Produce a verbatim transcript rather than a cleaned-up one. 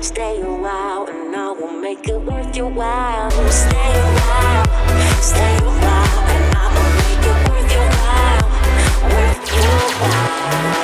Stay a while and I will make it worth your while. Stay a while, stay a while and I will make it worth your while, worth your while.